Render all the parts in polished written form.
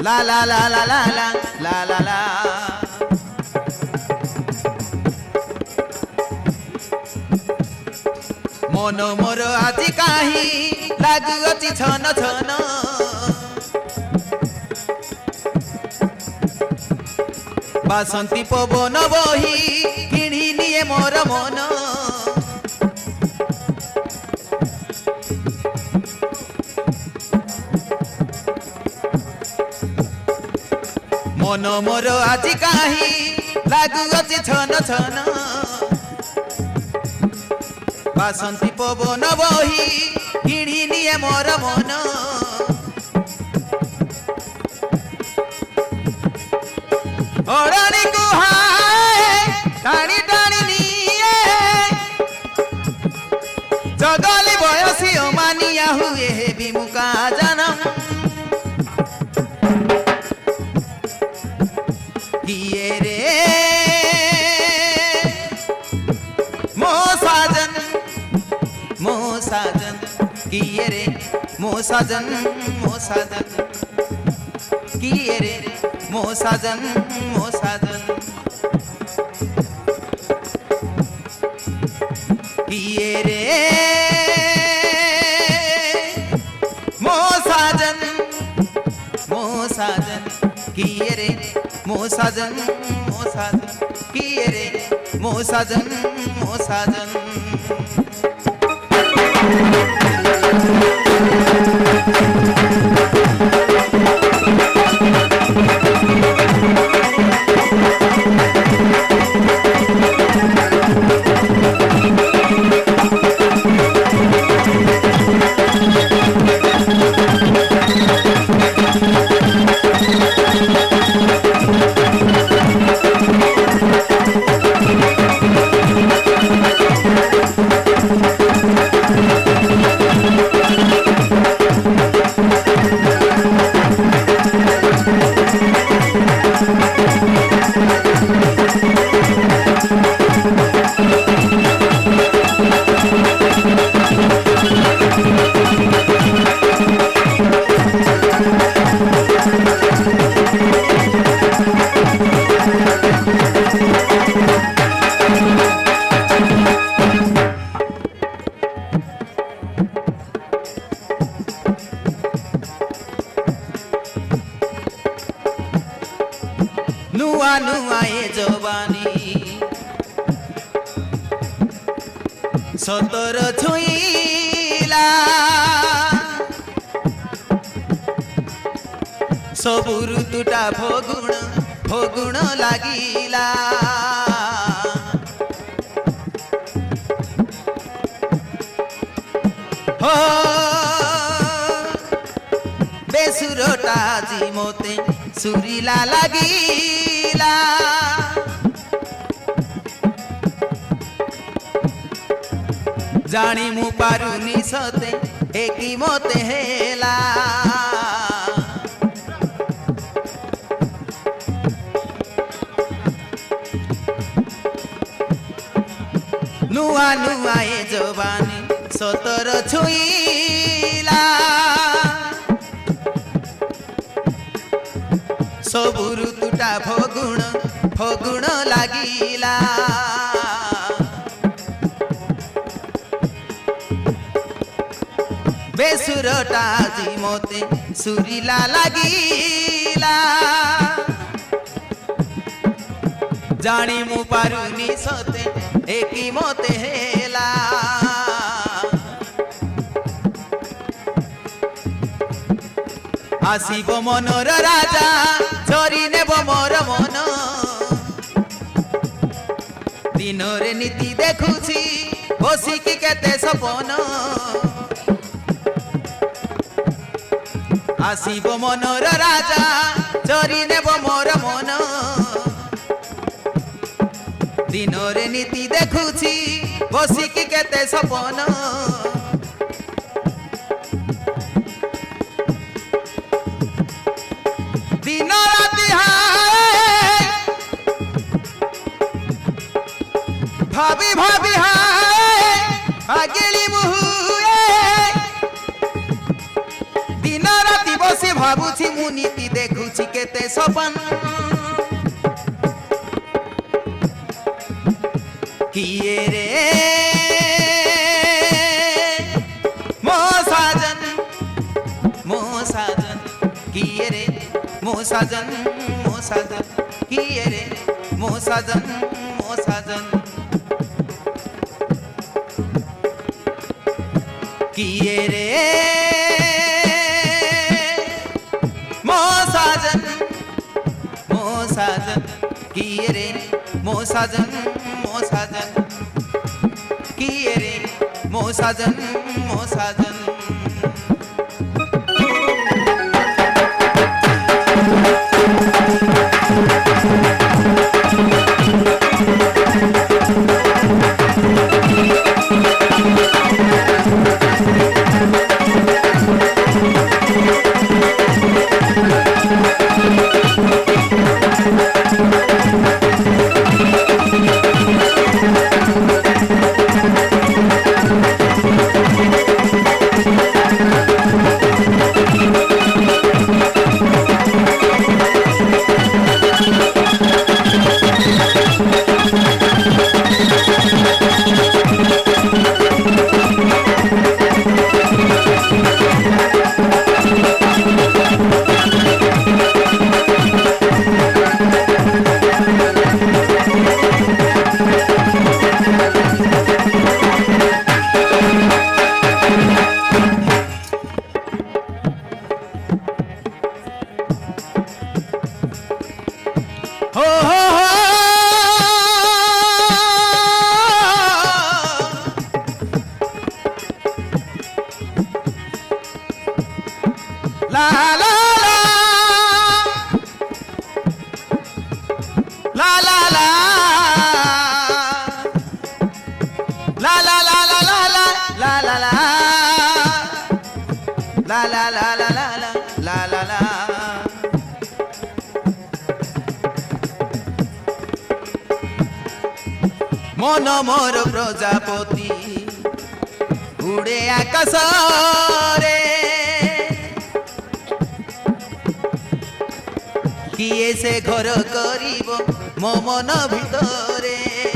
লা লা লা লা লা লা লা লা লা মন মোর আজি কাহি লাগুଅଛି ছন ছন বাসন্তী পবন বহি কিনি নিয়ে মোর মন মন মোর আজি কাহি লাগুଅଛି ছন ছন বাসন্তী পবন বহি কিনি নিয়ে মোর মন ওড়নি কুহায় টানি টানি নিয়ে জগলি বয়সী অমানিয়া হুয়ে বিমুকা জানম কিয়ে রে মো সাজন किए रे मो साजन किए रे मो साजन किए रे मो साजन किए रे मो साजन किए रे मो साजन नुआ नुआ ए जवानी सतर छुईला सबु ऋतुटा फगुण लागिला हो बेसुरटा जी मोते सुरीला लागिला जानी मु पारुनी सते एकी मोते हेला नुआ नुआ ए जवानी सतर छुईला सबु ऋतुटा फगुण लागिला बेसुरटा जी मोते सुरीला लागिला जानी मु पारुनी सते एकी मोते हेला आसीब मनर राजा चरी नेब मोर मन दिन रे नीति देखुछि बसिकी केते सपन आसीब मनर राजा चरी नेब मोर मन दिन रे नीति देखुछि बसिकी केते सपन दिन राति हाय भाभी भाभी हाय भागिली मुहुए दिन राति बसी भाबुछि मु नीति देखुछि केते सपन किए रे मो साजन किए रे मो साजन किए रे मो साजन किए रे मो साजन किए रे मो साजन किए रे मो साजन मन मोर प्रजापति उड़े आकाश रे किए से घर करिब मो मन भितरे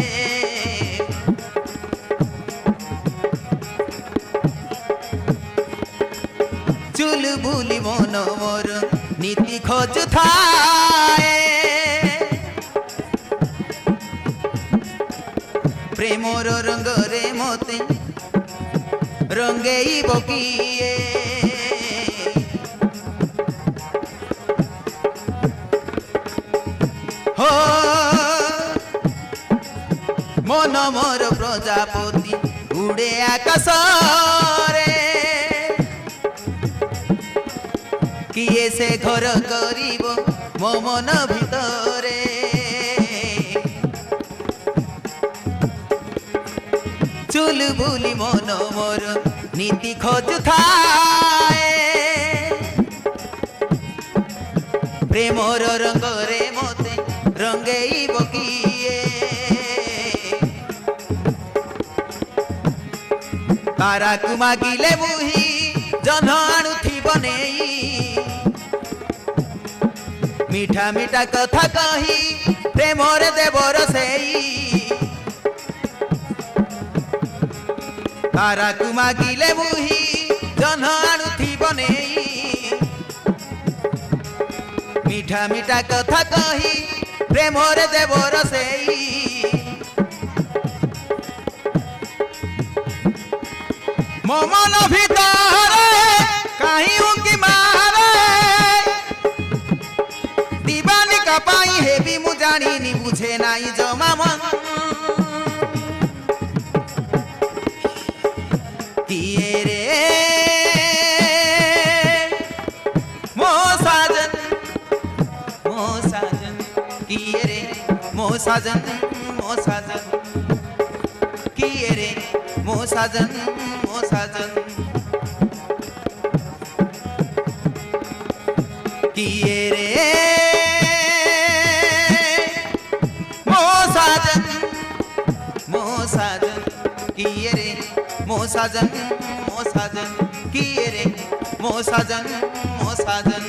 चुल बुली मन मोर नीति खोज थाए प्रेमर रंग रे मोते रंगेई बकिए हो मन मोर प्रजापति उड़े आकाश रे किए से घर करिब मो मन भितरे चुल बुली मन मोर नीति खोज थाए प्रेमर रंग रे मोते रंगेई बकिए तारा कु मागिले मुही जन आणुथी बनेई मीठा मीठा कथा कही प्रेमर देवर सेई तारा कु मागिले मुही जन आणुथी बनेई मीठा मीठा कथा कही प्रेमर देवर सेई मो मन भितरे काहे उंकी मारे दीवानी का पाई हेबी मु जानी नी बुझे नाई जमा मन किए रे मो साजन किए रे मो साजन किए रे मो साजन किए रे मो साजन किए रे मो साजन किए रे मो साजन मो साजन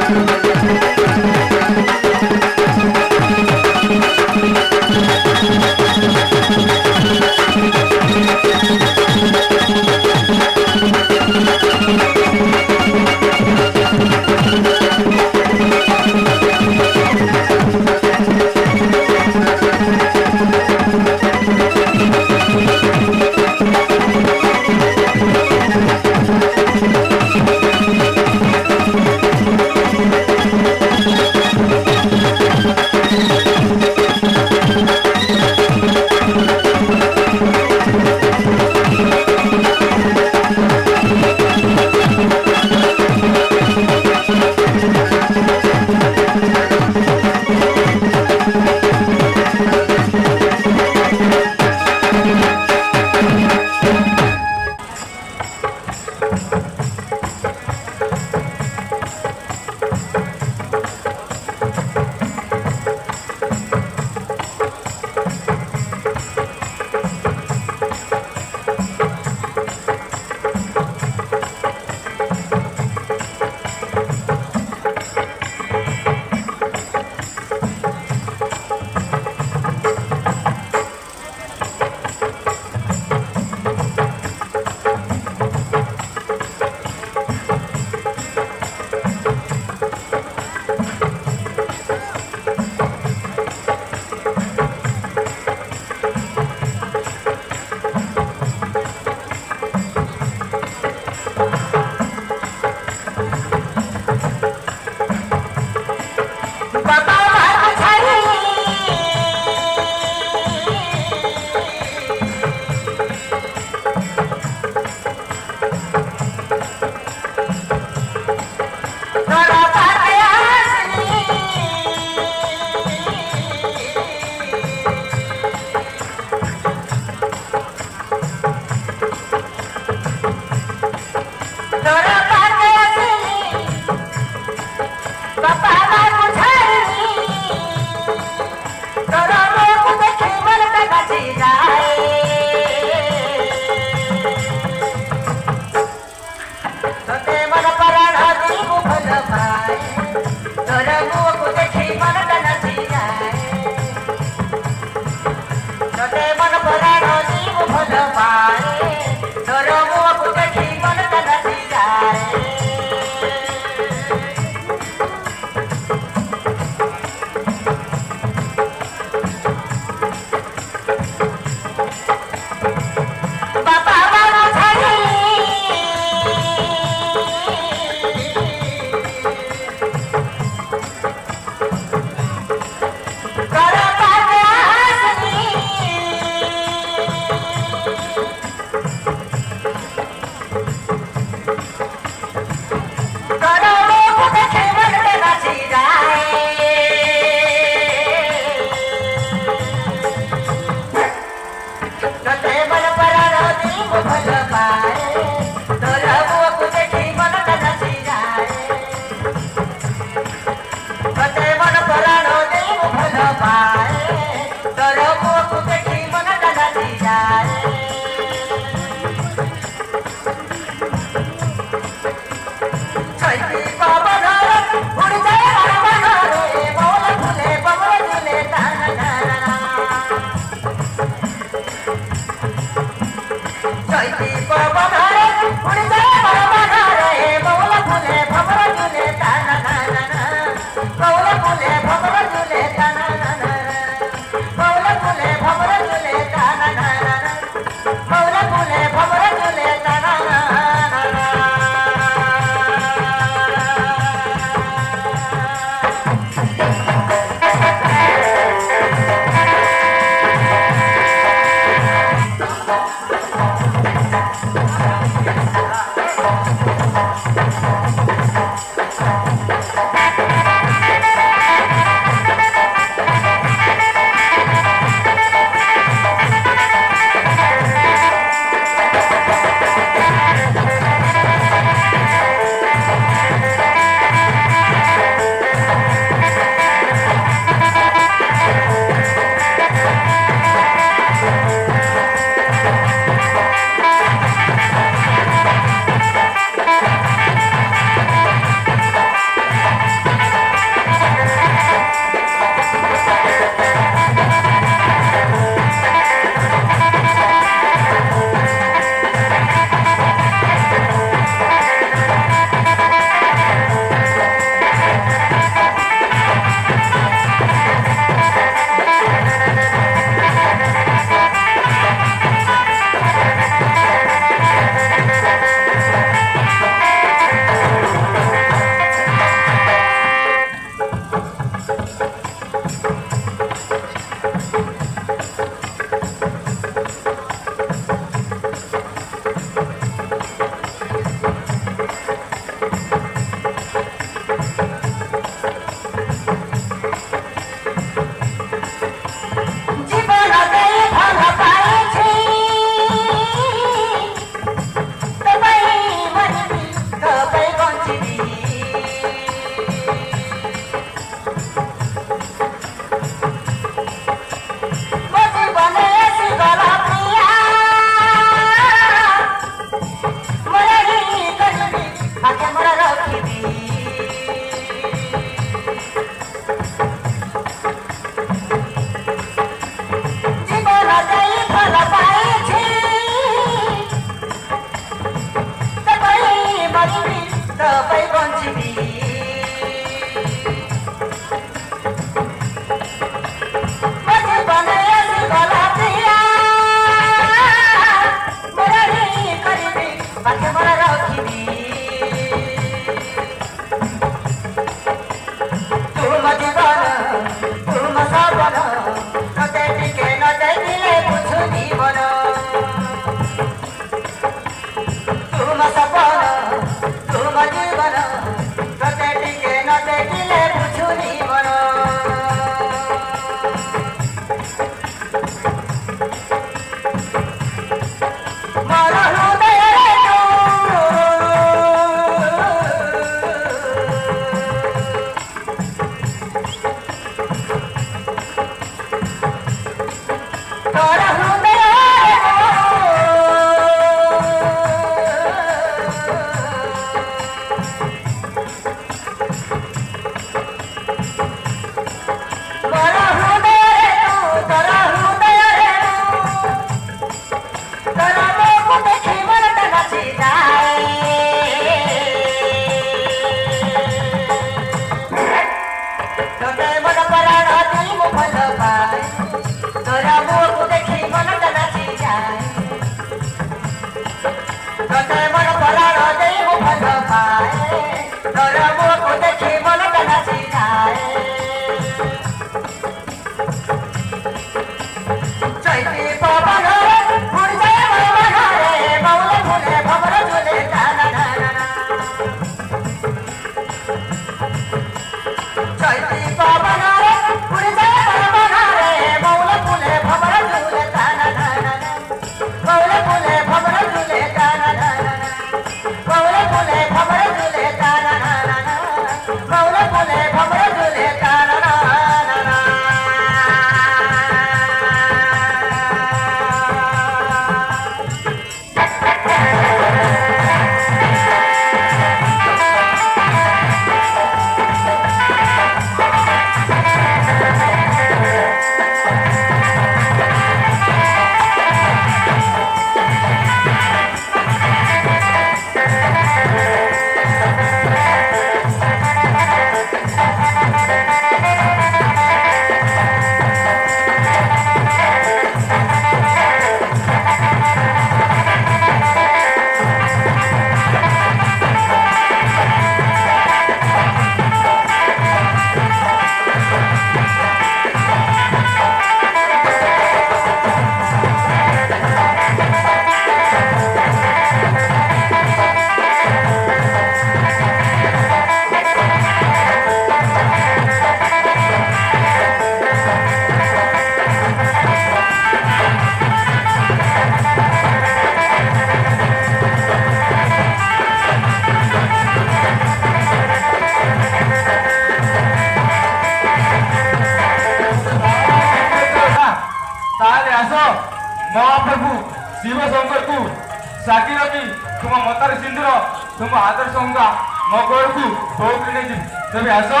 महाप्रभु शिव शंकर को साकी रखी तुम मतार सिंदूर तुम आदर संगा मगर को बहुत नहीं तबे आसो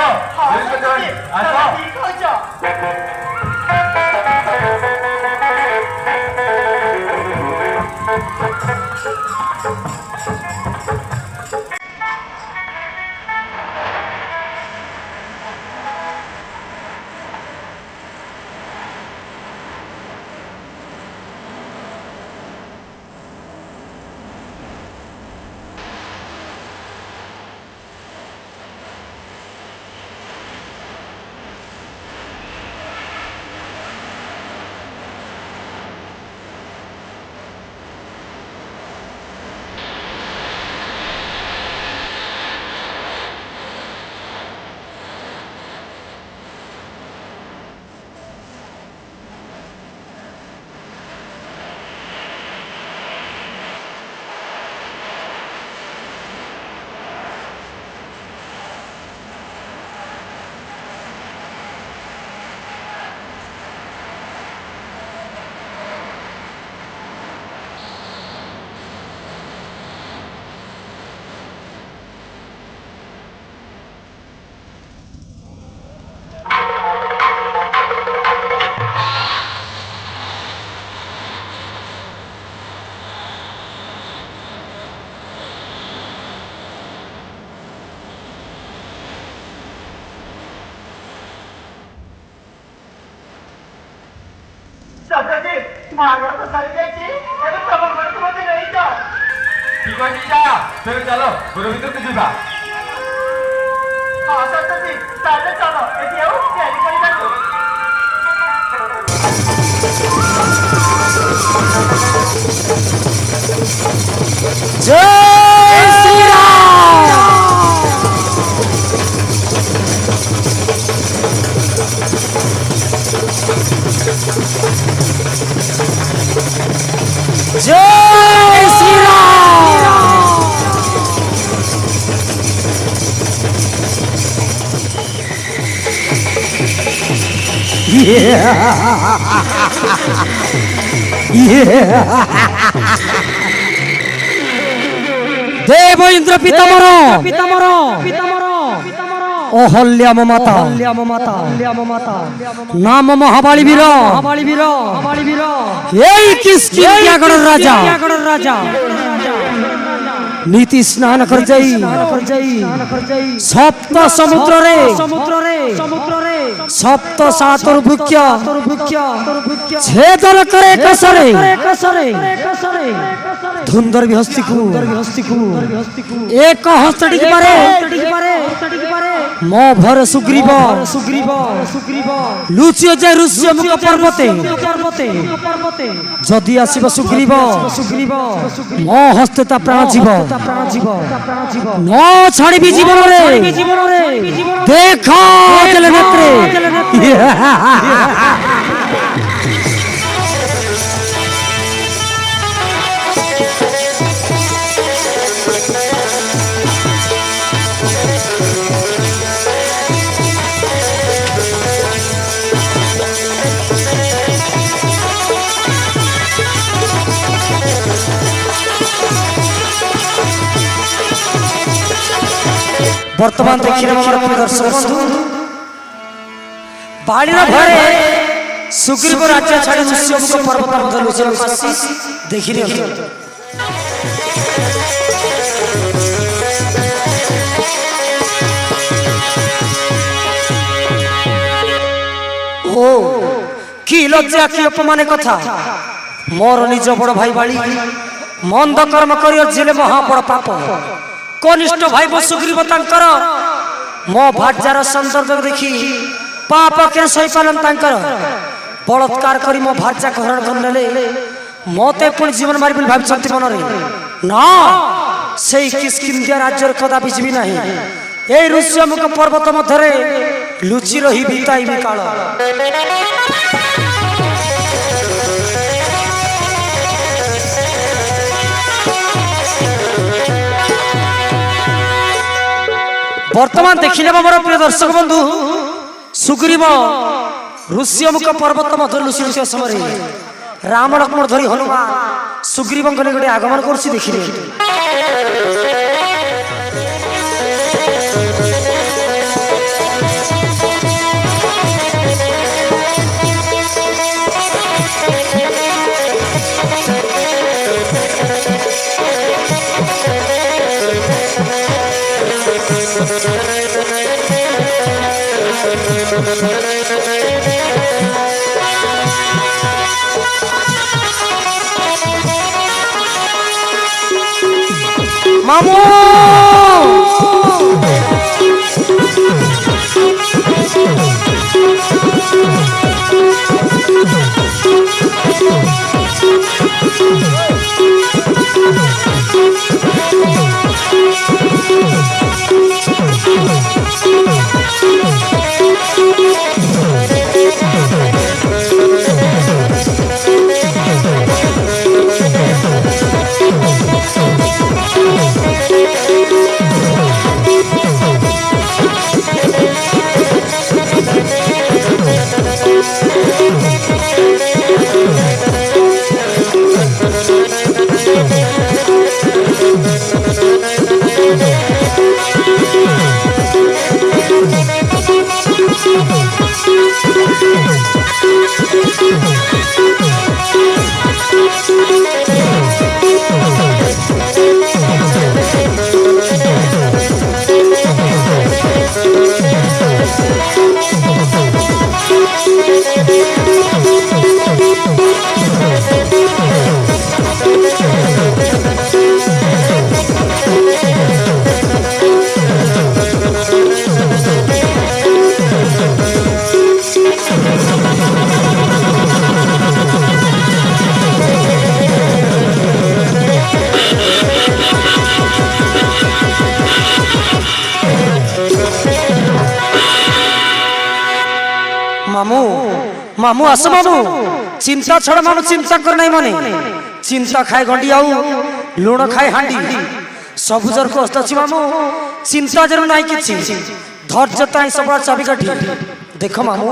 चलो चलो गुरु भीतर के जीवा हाँ सत्य जी ताले चलो ये आओ तैयारी करी जाओ जय श्री राम जय श्री राम देव इंद्र पितामर अहल्याम माता नाम महाबाली वीर यही किसकिंधियागढ़ राजा नीति स्नान कर जाई सप्त समुद्र रे सप्त सातर भुक्य छेदन करे कसरे धुंदर भी हस्ती को एक हस्तटी पारे मो भर सुग्रीव लुचियो जे ऋष्य मुख पर्वते जदि आसीब सुग्रीव मो हस्ते प्राण जीव न छाड़ी जीवन रे देख नेत्रे वर्तमान देखिए दर्शक बंधु बाड़ी भरे सुग्रीव राज्य छाड़ी ऋष्यमुख पर्वत मध्य लुचल देखी ओ कि लज्जा कि अपमान कथा मोर निज बड़ भाई बाड़ी मंद कर्म करियो जिले महाबड़ पाप कनिष्ठ भाई बो सुग्रीव तांकर मो भाजार सौंदर्य देखी पाप के सही पालन तांकर बलात्कार करी मो भाजा हरण कर नेले मते पुणी जीवन मारि बोली भाबछंती मन रे ना सेई किष्किंध्या राज्य कदापि जीवी नाही ए ऋष्यमुख पर्वत मध्यरे लुचि रही बिताई काल वर्तमान देखिले मोर प्रिय दर्शक बंधु सुग्रीव ऋष्यमुख पर्वत मध्य लुचि समय राम लक्ष्मण धरी हनुमान सुग्रीव निकटे आगमन करछि देखिले मामू मामू मामू आस मामू चिंता छड़ मामू चिंता कर नहीं मने चिंता खाए गंडी आउ लुण खाए हांडी सबुजर को अस्ताची मामू चिंता जरूर नहीं किछि धैर्य ताई सब चाबिकाठी देख मामू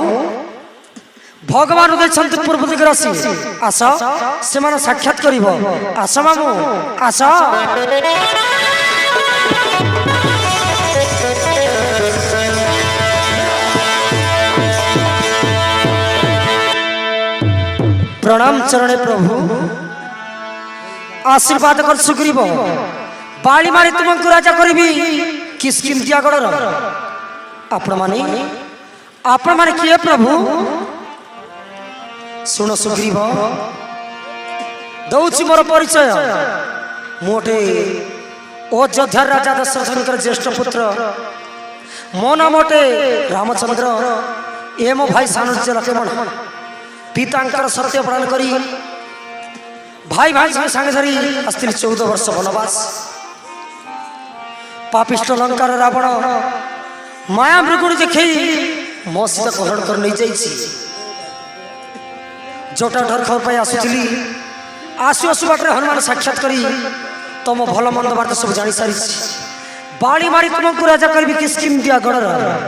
भगवान उदय छंत पूर्व दिग राशि आस से माने साक्षात करिवो आस मामू आस प्रणाम चरणे प्रभु आशीर्वाद कर सुग्रीव बाली मारी तुमको राजा करी किसकिंदिया गड़र आपण माने किए प्रभु सुन सुग्रीव दौची मोर परिचय मोटे अयोध्या राजा दशरथ ज्येष्ठ पुत्र मो नाम मोटे रामचंद्र ए मो भाई सानुज्य लक्ष्मण पिता सत्य प्रदान करी भाई भाई संगे धरी आसती 14 वर्ष वनवास पापिष्ट लंकार रावण माया मृगुणी देखे मो सहित कहरण कर नहीं जाइए जोटा डर खबर पाई आसुली आसु आसु बाटे हनुमान साक्षात करी तुम भल मंद बात सब जानी सारी बाड़ी मारी तुमको राजा करी किसकिंदिया गड़र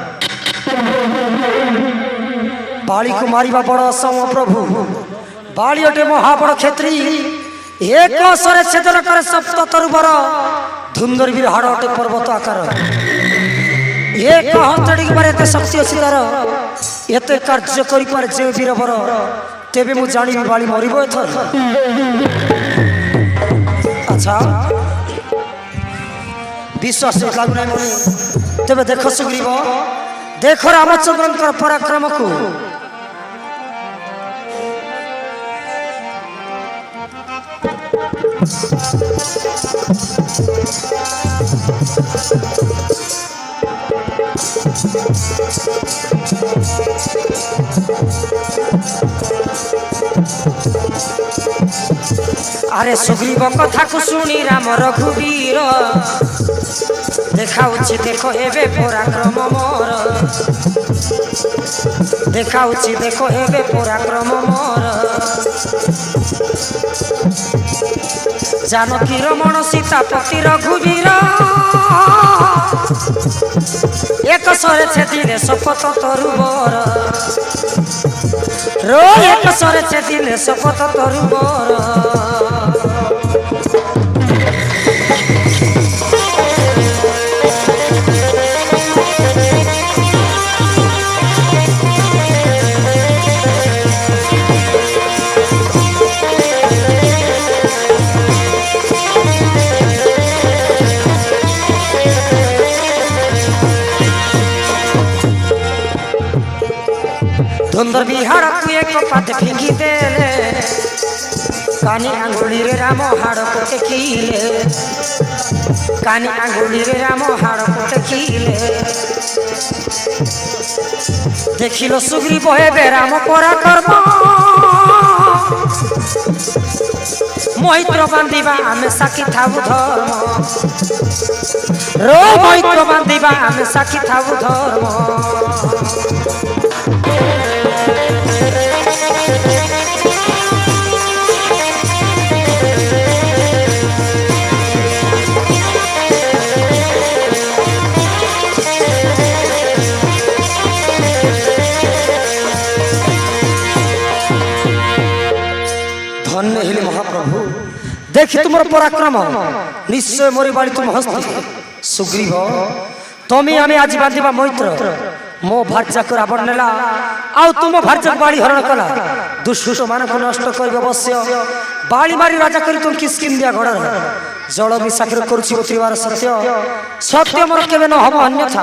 बाड़ी को मारिबा बड़ असम प्रभु बाड़ी अटे महाबड़ क्षेत्री एक सरे छेदन करे सप्त तरुबर धुंदर भी हाड़ अटे पर्वत आकार एक हंतड़ी मारे एते शक्ति अछि तार एते कार्य करि पारे जे वीरवर तेबे मु जानी बाड़ी मरिबो एथर अच्छा विश्वास लागु नै मने तेबे देख सुग्रीव देख रामचंद्र पराक्रम को अरे सुग्रीव कथा को सुनी राम रघुवीर देखाउछि देखो एबे पराक्रम मोर देखाउछि देखो एबे पराक्रम मोर जानकी रमण सीतापति रघुवीर एक सरे छेदिले शपथ तरुबर रो एक सरे छेदिले शपथ तरुबर धुंदर बिहाड़ को एक पात फेंकी देले कानी आंगुली रे राम हाड़ को टेकीले कानी आंगुली रे राम हाड़ को टेकीले देखिलो सुग्रीव हेबे राम पराक्रम मोहित्र बांधिबा आमे साखी थाबु धर्म रो मोहित्र बांधिबा आमे साखी थाबु धर्म धन्य हेले महाप्रभु देखि तुमर पराक्रम निश्चय मोरी बाली तुम हस्ती सुग्रीव तमे आमे आज बांधिबा मैत्र मो भार्या को रावण नेला आउ तुम भार्या बाली हरण कला दुष्ट मान को नष्ट कर अवश्य बाली मारी राजा करी तुम किसकिंदिया गड़र जल विषाक्र करुछि उतरिवार सत्य सत्य मोर केबे न हब अन्यथा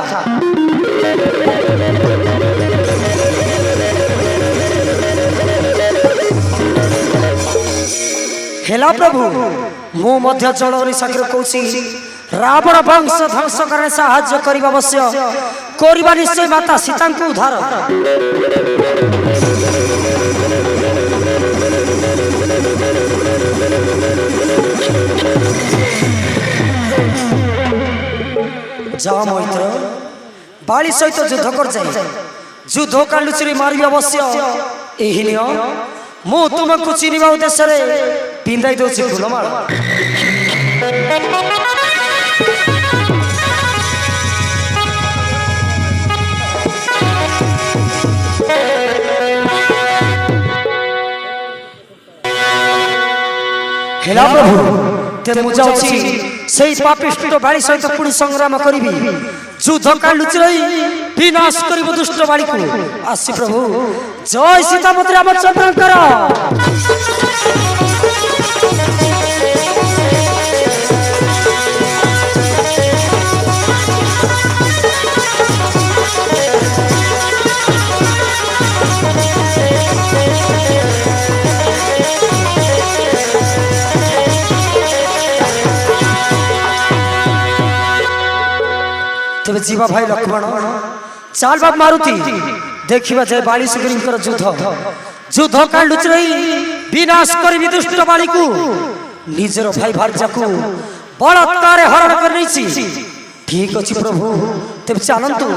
हेला प्रभु मु मध्य जल निशाकर कहूँ रावण वंश ध्वंस करने साहाय्य करिबा अवश्य करिबा निश्चय माता सीता को उद्धार जा मैत्र बाली सहित युद्ध कर जाए युद्ध का लुचरी मारि अवश्य एही नियम मु तुमको चिनिबा उद्देश्य रे पिंदाई दो फूलमाल हेला प्रभु ते मुजाउछि सेई पापिष्ट बाली सहित पुणी संग्राम करिबी युद्ध का लुचरई विनाश करिब दुष्ट बाली को आसी प्रभु जय सीतापति रामचंद्र कर जीवा भाई लक्ष्मण चाल बाब मारुति देखिबा जाय बाली सुग्रीवकर युद्ध काल लुच रही विनाश करी दुष्ट बाली को निजर भाई भार्या को बलात्कार हरण करनी ठीक अछि प्रभु तेब चलंतु